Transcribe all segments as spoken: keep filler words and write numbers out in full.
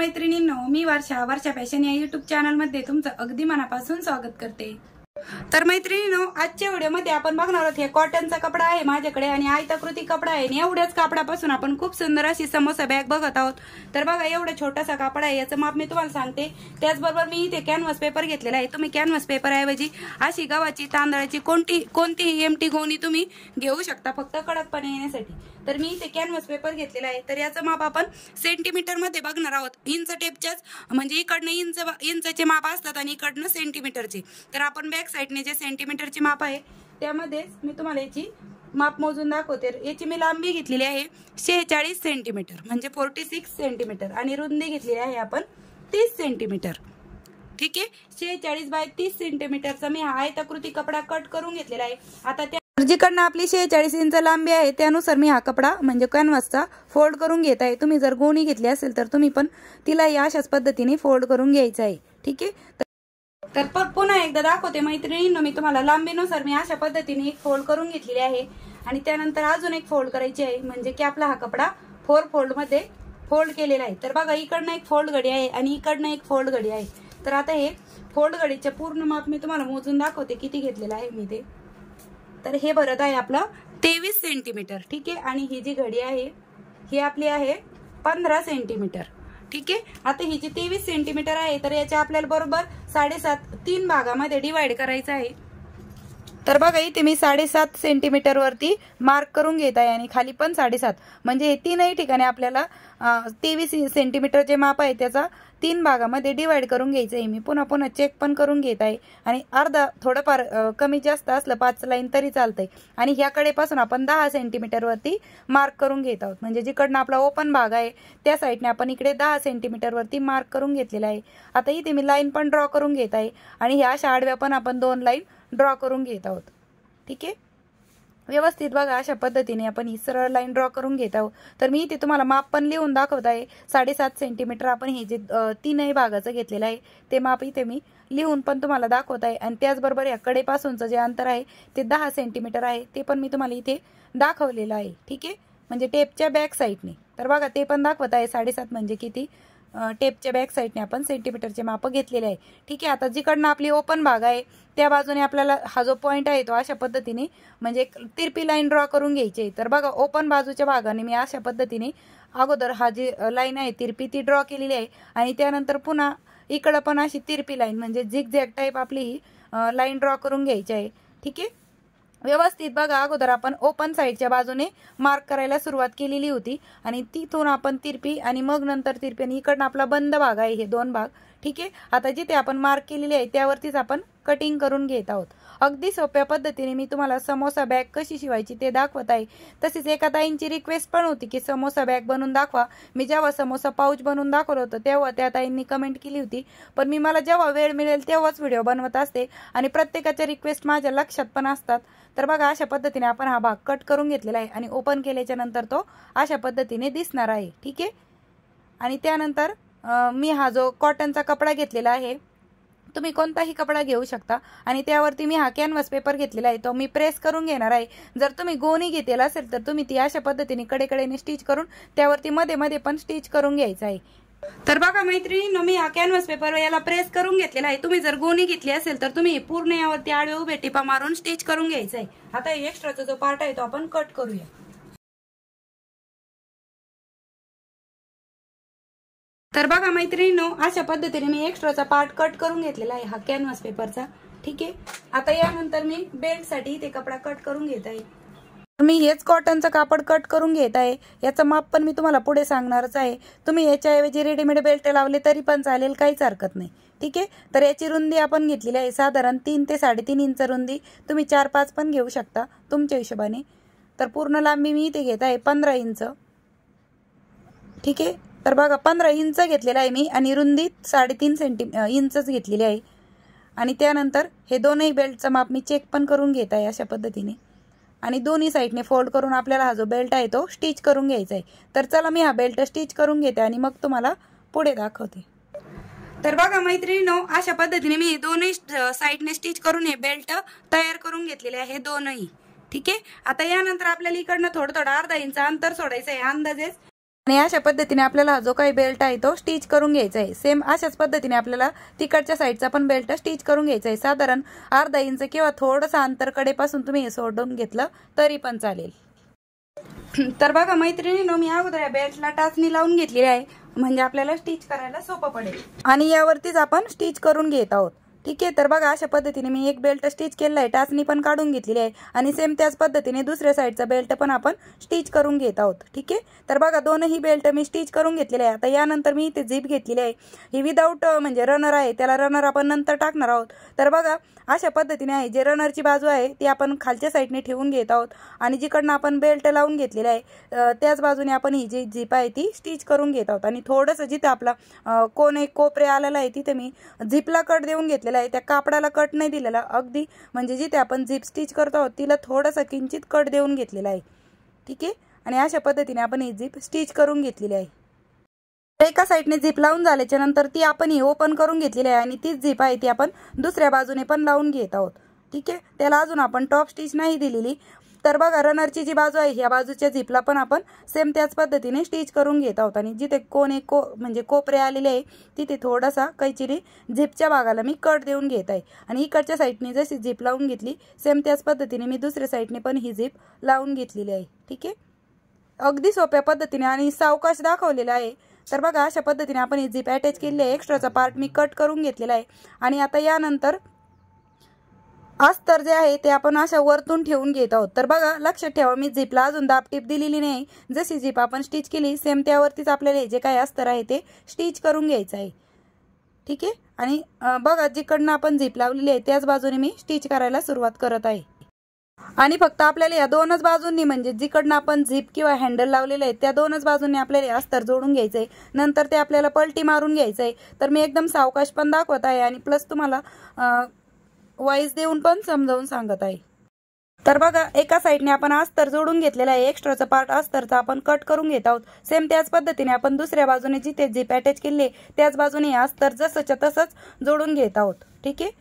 मैत्रिणींनो, मी वर्षा वर्षा फॅशन या युट्यूब चॅनल मध्ये तुमचं अगदी मनापासून स्वागत करते। तर मैत्रिणींनो, आजच्या व्हिडिओमध्ये आपण बघणार आहोत हे कॉटनचा कपडा आहे माझ्याकडे आणि आयताकृती कपडा आहे आणि एवढ्याच कापडापासून आपण खूप सुंदर अशी समोसा बॅग बघत आहोत। तर बघा, एवढा छोटासा कापड आहे, याचं माप मी तुम्हाला सांगते। त्याचबरोबर मी इथे कॅनव्हास पेपर घेतलेला आहे। तुम्ही कॅनव्हास पेपर ऐवजी अशी गव्हाची तांदळाची कोणती कोणतीही एमटी गोणी तुम्ही घेऊ शकता, फक्त कडकपणा येण्यासाठी। तर मी इथे कॅनव्हास पेपर घेतलेला आहे। तर याचं माप आपण सेंटीमीटर मध्ये बघणार आहोत। इंच टेपच्याच म्हणजे इकडनं इंच इंचचे माप असतात आणि इकडनं सेंटीमीटरचे। तर आपण बॅक साइडने जे सेंटीमीटरचे माप आहे त्यामध्ये मी तुम्हाला याची माप मोजून दाखवते। याची मी लांबी घेतलेली आहे शेहेचाळीस सेंटीमीटर म्हणजे छत्तीस सेंटीमीटर आणि रुंदी घेतलेली आहे आपण तीस सेंटीमीटर। ठीक आहे, शेहेचाळीस बाय तीस सेंटीमीटरचा मी हा आयताकृती कपडा कट करून घेतलेला आहे। आता त्या जिकडनं आपली शेहेचाळीस इंच लांबी आहे त्यानुसार मी हा कपडा म्हणजे कॅनव्हासचा फोल्ड करून घेत आहे। तुम्ही जर गोणी घेतली असेल तर तुम्ही पण तिला या अशाच पद्धतीने फोल्ड करून घ्यायचं आहे। ठीक आहे, तर पुन्हा एकदा दाखवते मैत्रिणींनो, मी तुम्हाला लांबीनुसार मी अशा पद्धतीने एक फोल्ड करून घेतलेली आहे आणि त्यानंतर अजून एक फोल्ड करायची आहे, म्हणजे की आपला हा कपडा फोर फोल्ड मध्ये फोल्ड केलेला आहे। तर बघा, इकडनं एक फोल्ड घडी आहे आणि इकडनं एक फोल्ड घडी आहे। तर आता हे फोल्ड घडीचे पूर्ण माप मी तुम्हाला मोजून दाखवते किती घेतलेलं आहे मी ते। तर हे भरत आहे आपलं तेवीस सेंटीमीटर। ठीक आहे, आणि ही जी घडी आहे ही आपली आहे पंधरा सेंटीमीटर। ठीक आहे, आता ही जी तेवीस सेंटीमीटर आहे तर याच्या आपल्याला बरोबर साडेसात तीन भागामध्ये डिवाइड करायचं आहे। तर बघा, इथे मी साडेसात सेंटीमीटर वरती मार्क करून घेत आहे आणि खाली पण साडेसात, म्हणजे हे तीनही ठिकाणी आपल्याला तेवीस सेंटीमीटरचे माप आहे त्याचा तीन भागामध्ये डिवाइड करून घ्यायचं आहे। मी पुन्हा पुन्हा चेक पण करून घेत आहे आणि अर्धा थोडंफार कमी जास्त असलं पाच लाईन तरी चालतंय। आणि ह्या कडेपासून आपण दहा सेंटीमीटर वरती मार्क करून घेत आहोत, म्हणजे जिकडनं आपला ओपन भाग आहे त्या साईडने आपण इकडे दहा सेंटीमीटर वरती मार्क करून घेतलेला आहे। आता इथे मी लाईन पण ड्रॉ करून घेत आहे आणि ह्या अशा आडव्या पण आपण दोन लाईन ड्रॉ करून घेत आहोत। ठीक आहे, व्यवस्थित बघा, अशा पद्धतीने आपण ही सरळ लाईन ड्रॉ करून घेत आहोत। तर मी इथे तुम्हाला माप पण लिहून दाखवत आहे। साडेसात सेंटीमीटर आपण हे जे तीनही भागाचं घेतलेलं आहे ते माप इथे मी लिहून पण तुम्हाला दाखवत आहे आणि त्याचबरोबर या कडेपासूनचं जे अंतर आहे ते दहा सेंटीमीटर आहे ते पण मी तुम्हाला इथे दाखवलेलं आहे। ठीक आहे, म्हणजे टेपच्या बॅक साईडने। तर बघा, ते पण दाखवत आहे साडेसात म्हणजे किती टेपच्या बॅक साईडने आपण सेंटीमीटरचे माप घेतलेले आहे। ठीक आहे, आता जिकडनं आपली ओपन भाग आहे त्या बाजूने आपल्याला हा जो पॉईंट आहे तो अशा पद्धतीने म्हणजे तिरपी लाईन ड्रॉ करून घ्यायची आहे। तर बघा, ओपन बाजूच्या भागाने मी अशा पद्धतीने अगोदर हा जी लाईन आहे तिरपी ती ड्रॉ केलेली आहे आणि त्यानंतर पुन्हा इकडं पण अशी तिरपी लाईन म्हणजे झिगझॅग टाईप आपली ही लाईन ड्रॉ करून घ्यायची आहे। ठीक आहे, व्यवस्थित बघा, अगोदर आपण ओपन साईडच्या बाजूने मार्क करायला सुरुवात केलेली होती आणि तिथून आपण तिरपी आणि मग नंतर तिरपी आणि इकडनं आपला बंद भाग आहे हे दोन भाग। ठीक आहे, आता जिथे आपण मार्क केलेली आहे त्यावरतीच आपण कटिंग करून घेत आहोत। अगदी सोप्या पद्धतीने मी तुम्हाला समोसा बॅग कशी शिवायची ते दाखवत आहे। तसेच एका ताईंची रिक्वेस्ट पण होती की समोसा बॅग बनवून दाखवा। मी जेव्हा समोसा पाऊच बनवून दाखवलं होतं तेव्हा त्या ताईंनी कमेंट केली होती, पण मी मला जेव्हा वेळ मिळेल तेव्हाच व्हिडिओ बनवत असते आणि प्रत्येकाच्या रिक्वेस्ट माझ्या लक्षात पण असतात। तर बघा, अशा पद्धतीने आपण हा भाग कट करून घेतलेला आहे आणि ओपन केल्याच्या नंतर तो अशा पद्धतीने दिसणार आहे। ठीक आहे, आणि त्यानंतर मी हा जो कॉटनचा कपडा घेतलेला आहे, तुम्ही कोणताही कपडा घेऊ शकता आणि त्यावरती मी हा कॅनव्हास पेपर घेतलेला आहे तो मी प्रेस करून घेणार आहे। जर तुम्ही गोणी घेतलेला असेल तर तुम्ही ती अशा पद्धतीने कडेकडेने स्टिच करून त्यावरती मध्ये मध्ये पण स्टिच करून घ्यायचं आहे। तर बघा मैत्रिणींनो, मी हा कॅनव्हास पेपर याला प्रेस करून घेतलेला आहे। तुम्ही जर गोणी घेतली असेल तर तुम्ही पूर्ण यावरती आडवे उभे टिपा मारून स्टिच करून घ्यायचं आहे। आता एक्स्ट्राचा जो पार्ट आहे तो आपण कट करूया। तर बघा मैत्रिणींनो, अशा पद्धतीने मी एक्स्ट्राचा पार्ट कट करून घेतलेला आहे हा कॅनव्हास पेपरचा। ठीक आहे, आता यानंतर मी बेल्ट साठी ते कपडा कट करून घेत आहे। मी हेच कॉटनचं कापड कट करून घेत आहे। याचं माप पण मी तुम्हाला पुढे सांगणारच आहे। तुम्ही याच्याऐवजी रेडीमेड बेल्ट लावले तरी पण चालेल, काहीच हरकत नाही। ठीक आहे, तर याची रुंदी आपण घेतलेली आहे साधारण तीन ते साडेतीन इंच रुंदी। तुम्ही चार पाच पण घेऊ शकता तुमच्या हिशोबाने। तर पूर्ण लांबी मी इथे घेत आहे पंधरा इंच। ठीक आहे, तर बघा, पंधरा इंच घेतलेला आहे मी आणि रुंदी साडेतीन सेंटी इंचच घेतलेली आहे। आणि त्यानंतर हे दोनही बेल्टचं माप मी चेक पण करून घेत आहे अशा पद्धतीने आणि दोन्ही साईडने फोल्ड करून आपल्याला हा जो बेल्ट आहे तो स्टिच करून घ्यायचा आहे। तर चला, मी हा बेल्ट स्टिच करून घेते आणि मग तुम्हाला पुढे दाखवते। तर बघा मैत्रिणींनो, अशा पद्धतीने मी दोन्ही साईडने स्टिच करून हे बेल्ट तयार करून घेतलेले आहे दोनही। ठीक आहे, आता यानंतर आपल्याला इकडनं थोडं थोडं अर्धा इंच अंतर सोडायचं आहे अंदाजेच। आणि अशा पद्धतीने आपल्याला जो काही बेल्ट आहे तो स्टिच करून घ्यायचा आहे। सेम अशाच पद्धतीने आपल्याला तिकडच्या साईडचा पण बेल्ट स्टिच करून घ्यायचा आहे। साधारण अर्धा इंच किंवा थोडंसं अंतर कडेपासून तुम्ही सोडून घेतलं तरी पण चालेल। तर बघा मैत्रिणींनो, मी अगोदर बेल्टला टाचणी लावून घेतलेली आहे, म्हणजे आपल्याला स्टिच करायला सोपं पडेल आणि यावरतीच आपण स्टिच करून घेत आहोत। ठीक आहे, तर बघा अशा पद्धतीने मी एक बेल्ट स्टिच केलेला आहे, टाचणी पण काढून घेतलेली आहे आणि सेम त्याच पद्धतीने दुसऱ्या साईडचा बेल्ट पण आपण स्टिच करून घेत आहोत। ठीक आहे, तर बघा दोनही बेल्ट मी स्टिच करून घेतलेले आहे। आता यानंतर मी इथे झिप घेतलेली आहे, ही विदाऊट म्हणजे रनर आहे, त्याला रनर आपण नंतर टाकणार आहोत। तर बघा अशा पद्धतीने आहे, जे रनरची बाजू आहे ती आपण खालच्या साईडने ठेवून घेत आहोत आणि जिकडनं आपण बेल्ट लावून घेतलेला आहे त्याच बाजूने आपण ही जी झिप आहे ती स्टिच करून घेत आहोत। आणि थोडंसं जिथे आपला कोण एक कोपरे आलेला आहे तिथे मी झिपला कट देऊन घेतलेला आहे, त्या कापडाला कट नाही दिलेला, अगदी म्हणजे जिथे आपण झिप स्टिच करतो आहोत तिला थोडंसं किंचित कट देऊन घेतलेला आहे। ठीक आहे, आणि अशा पद्धतीने आपण ही झिप स्टिच करून घेतलेली आहे। एका साईडने झिप लावून झाल्याच्या नंतर ती आपण ही ओपन करून घेतलेली आहे आणि तीच झिप आहे ती आपण दुसऱ्या बाजूने पण लावून घेत आहोत। ठीक आहे, त्याला अजून आपण टॉप स्टिच नाही दिलेली। तर बघा रनरची जी बाजू आहे ह्या बाजूच्या झिपला पण आपण सेम त्याच पद्धतीने स्टिच करून घेत आहोत आणि जिथे कोणे को म्हणजे कोपरे आलेले आहे तिथे थोडासा कैचीने झिपच्या भागाला मी कट देऊन घेत आहे आणि इकडच्या साईडने जशी झिप लावून घेतली सेम त्याच पद्धतीने मी दुसऱ्या साईडने पण ही झिप लावून घेतलेली आहे। ठीक आहे, अगदी सोप्या पद्धतीने आणि सावकाश दाखवलेला आहे। तर बघा अशा पद्धतीने आपण ही झिप अटॅच केलेली आहे, एक्स्ट्राचा पार्ट मी कट करून घेतलेला आहे आणि आता यानंतर अस्तर जे आहे ते आपण अशा वरतून ठेवून घेत आहोत। तर बघा लक्षात ठेवा, मी झिपला अजून दाब टिप दिलेली नाही, जशी झिप आपण स्टिच केली सेम त्यावरतीच आपल्याला जे काही अस्तर आहे ते स्टिच करून घ्यायचं आहे। ठीक आहे, आणि बघा जिकडनं आपण झिप लावलेली आहे त्याच बाजूने मी स्टिच करायला सुरुवात करत आहे आणि फक्त आपल्याला या दोनच बाजूंनी म्हणजे जिकडनं आपण झिप किंवा हँडल लावलेले आहे त्या दोनच बाजूंनी आपल्याला अस्तर जोडून घ्यायचं आहे, नंतर ते आपल्याला पलटी मारून घ्यायचं आहे। तर मी एकदम सावकाश पण दाखवत आहे आणि प्लस तुम्हाला वाईज देऊन पण समजावून सांगत आहे। तर बघा एका साईडने आपण अस्तर जोडून घेतलेला आहे, एक्स्ट्राचा पार्ट अस्तरचा आपण कट करून घेत आहोत। सेम त्याच पद्धतीने आपण दुसऱ्या बाजूने जिथे झिप अटॅच केली त्याच बाजूने अस्तर जसंच्या तसंच जोडून घेत आहोत। ठीक आहे,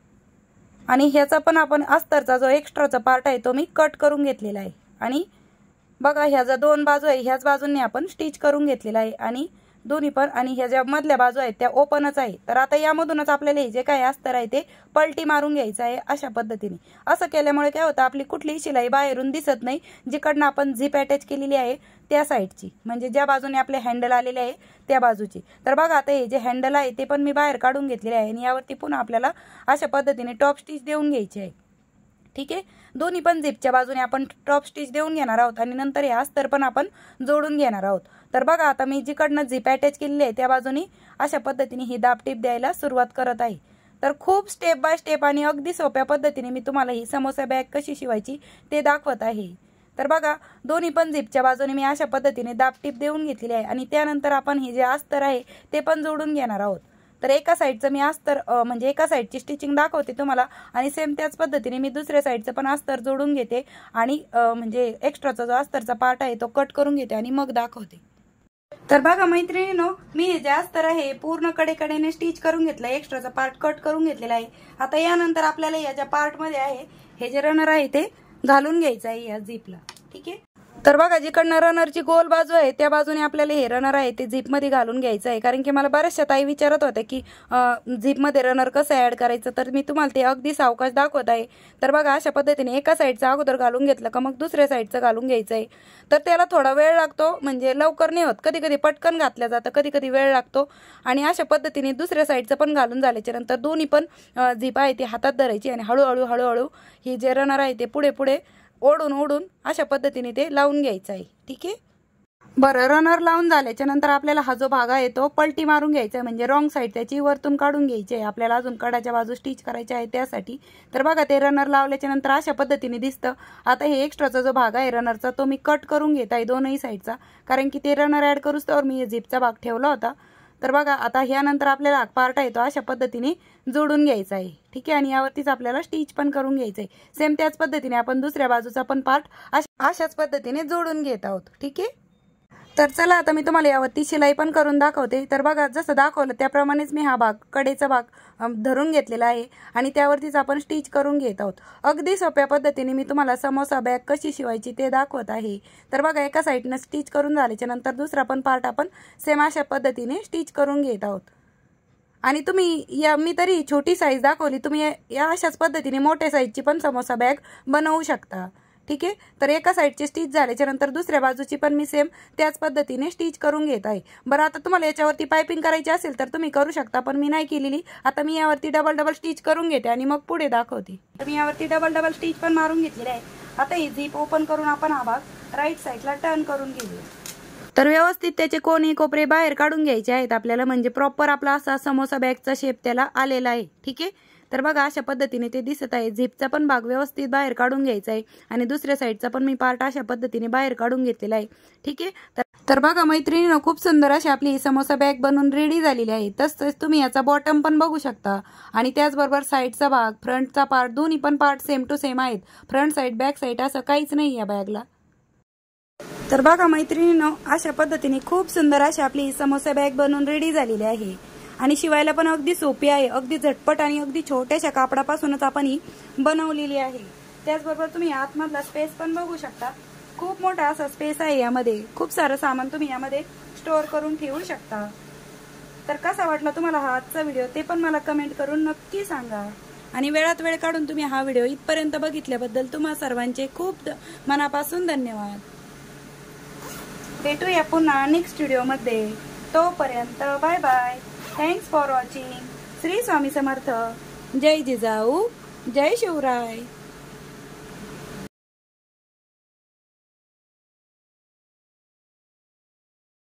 आणि ह्याचा पण आपण अस्तरचा जो एक्स्ट्राचा पार्ट आहे तो मी कट करून घेतलेला आहे आणि बघा ह्या ज्या दोन बाजू आहे ह्याच बाजूंनी आपण स्टिच करून घेतलेला आहे आणि दोन्ही पण आणि ह्या ज्या मधल्या बाजू आहेत त्या ओपनच आहे। तर आता यामधूनच आपल्याला जे काही अस्तर आहे ते पलटी मारून घ्यायचं आहे अशा पद्धतीने। असं केल्यामुळे काय होतं, आपली कुठलीही शिलाई बाहेरून दिसत नाही, जिकडनं आपण झिप अटॅच केलेली आहे त्या साईडची म्हणजे ज्या बाजूने आपले हँडल आलेले आहे त्या बाजूची। तर बघा आता हे जे हँडल आहे ते पण मी बाहेर काढून घेतलेले आहे आणि यावरती पुन्हा आपल्याला अशा पद्धतीने टॉप स्टिच देऊन घ्यायची आहे। ठीक आहे, दोन्ही पण झिपच्या बाजूने आपण टॉप स्टिच देऊन घेणार आहोत आणि नंतर हे अस्तर पण आपण जोडून घेणार आहोत। तर बघा आता मी जिकडनं झिप अटॅच केलेली आहे त्या बाजूने अशा पद्धतीने ही दाब टिप द्यायला सुरुवात करत आहे। तर खूप स्टेप बाय स्टेप आणि अगदी सोप्या पद्धतीने मी तुम्हाला ही समोसा बॅग कशी शिवायची ते दाखवत आहे। तर बघा दोन्ही पण झिपच्या बाजूने मी अशा पद्धतीने दाब टिप देऊन घेतलेली आहे आणि त्यानंतर आपण हे जे अस्तर आहे ते पण जोडून घेणार आहोत। तर एका साईडचं मी अस्तर म्हणजे एका साईडची स्टिचिंग दाखवते तुम्हाला आणि सेम त्याच पद्धतीने मी दुसऱ्या साईडचं पण अस्तर जोडून घेते आणि म्हणजे एक्स्ट्राचा जो अस्तरचा पार्ट आहे तो कट करून घेते आणि मग दाखवते। तर बघा मैत्रिणींनो, मी हे जे अस्तर आहे पूर्ण कडेकडेने स्टिच करून घेतलं, एक्स्ट्राचा पार्ट कट करून घेतलेला आहे। आता यानंतर आपल्याला या ज्या पार्ट मध्ये आहे हे जे रनर आहे ते घालून घ्यायचं आहे या झिपला। ठीक आहे, तर बघा जिकडनं रनरची गोल बाजू आहे त्या बाजूने आपल्याला हे रनर आहे ते झिप मध्ये घालून घ्यायचं आहे, कारण की मला बऱ्याचशा ताई विचारत होत्या की झिप मध्ये रनर कसं ऍड करायचं, तर मी तुम्हाला ते अगदी सावकाश दाखवत आहे। तर बघा अशा पद्धतीने एका साईडचं अगोदर घालून घेतलं का मग दुसऱ्या साईडचं घालून घ्यायचं आहे। तर त्याला थोडा वेळ लागतो, म्हणजे लवकर नाही होत, कधी कधी पटकन घातल्या जातं, कधी कधी वेळ लागतो। आणि अशा पद्धतीने दुसऱ्या साईडचं पण घालून झाल्याच्या नंतर दोन्ही पण झिप आहे ती हातात धरायची आणि हळूहळू हळूहळू ही जे रनर आहे ते पुढे पुढे ओढून ओढून अशा पद्धतीने ते लावून घ्यायचं आहे। ठीक आहे, बरं रनर लावून झाल्याच्या नंतर आपल्याला हा जो भाग आहे तो पलटी मारून घ्यायचा आहे, म्हणजे रॉंग साईड त्याची वरतून काढून घ्यायची आहे, आपल्याला अजून कडाच्या बाजू स्टिच करायचे आहे त्यासाठी। तर बघा ते रनर लावल्याच्या नंतर अशा पद्धतीने दिसतं। आता हे एक्स्ट्राचा जो भाग आहे रनरचा तो मी कट करून घेत आहे दोनही साईडचा, कारण की ते रनर ऍड करूच तर मी झिपचा भाग ठेवला होता। तर बघा आता ह्यानंतर आपल्याला पार्ट आहे तो अशा पद्धतीने जोडून घ्यायचा आहे। ठीक आहे, आणि यावरतीच आपल्याला स्टिच पण करून घ्यायचं आहे। सेम त्याच पद्धतीने आपण दुसऱ्या बाजूचा पण पार्ट अशाच पद्धतीने जोडून घेत आहोत। ठीक आहे, तर चला आता मी तुम्हाला यावरती शिलाई पण करून दाखवते। तर बघा जसं दाखवलं त्याप्रमाणेच मी हा भाग कडेचा भाग धरून घेतलेला आहे आणि त्यावरतीच आपण स्टिच करून घेत आहोत। अगदी सोप्या पद्धतीने मी तुम्हाला समोसा बॅग कशी शिवायची ते दाखवत आहे। तर बघा एका साईडने स्टिच करून झाल्याच्या नंतर दुसरा पण पार्ट आपण सेम अशा पद्धतीने स्टिच करून घेत आहोत। आणि तुम्ही या मी तरी छोटी साईज दाखवली, तुम्ही या अशाच पद्धतीने मोठ्या साईजची पण समोसा बॅग बनवू शकता। ठीक आहे, तर एका साईडची स्टिच झाल्याच्या नंतर दुसऱ्या बाजूची पण मी सेम त्याच पद्धतीने स्टिच करून घेत आहे। बरं आता तुम्हाला याच्यावरती पाइपिंग करायची असेल तर तुम्ही करू शकता, पण मी नाही केलेली। आता मी यावरती डबल डबल स्टिच करून घेते आणि मग पुढे दाखवते। तर मी यावरती डबल डबल स्टिच पण मारून घेतलेली आहे। आता ही झीप ओपन करून आपण हा भाग राईट साईडला टर्न करून घेऊया। तर व्यवस्थित त्याचे कोणी कोपरे बाहेर काढून घ्यायचे आहेत आपल्याला, म्हणजे प्रॉपर आपला असा समोसा बॅगचा शेप त्याला आलेला आहे। ठीक आहे, तर बघा अशा पद्धतीने ते दिसत आहे। झिपचा पण भाग व्यवस्थित बाहेर काढून घ्यायचा आहे आणि दुसऱ्या साईडचा पण मी पार्ट अशा पद्धतीने बाहेर काढून घेतलेला आहे। ठीक आहे, तर तर बघा मैत्रिणींनो, खूप सुंदर अशी आपली समोसा बॅग बनवून रेडी झालेली आहे। तसंच तुम्ही याचा बॉटम पण बघू शकता आणि त्याचबरोबर साईडचा भाग, फ्रंटचा पार्ट, दोन्ही पण पार्ट सेम टू सेम आहेत। फ्रंट साईड बॅक साईड असं काहीच नाही या बॅगला। तर बघा मैत्रिणींनो, अशा पद्धतीने खूप सुंदर अशी आपली समोसा बॅग बनवून रेडी झालेली आहे आणि शिवायला पण अगदी सोपी आहे। अगदी झटपट आणि अगदी छोट्याशा कापडापासूनच आपण ही बनवलेली आहे। त्याचबरोबर तुम्ही आतमधला स्पेस पण बघू शकता, खूप मोठा असा स्पेस आहे यामध्ये। खूप सारं सामान तुम्ही यामध्ये स्टोअर करून ठेवू शकता। तर कसा वाटला तुम्हाला हा आजचा व्हिडिओ ते पण मला कमेंट करून नक्की सांगा आणि वेळात वेळ काढून तुम्ही हा व्हिडिओ इथपर्यंत बघितल्याबद्दल तुम्हा सर्वांचे खूप मनापासून धन्यवाद। भेटूया पुन्हा नेक्स्ट व्हिडिओमध्ये, तोपर्यंत bye bye. Thanks for watching. Shri Swami Samarth. जय जिजाऊ, जय शिवराय।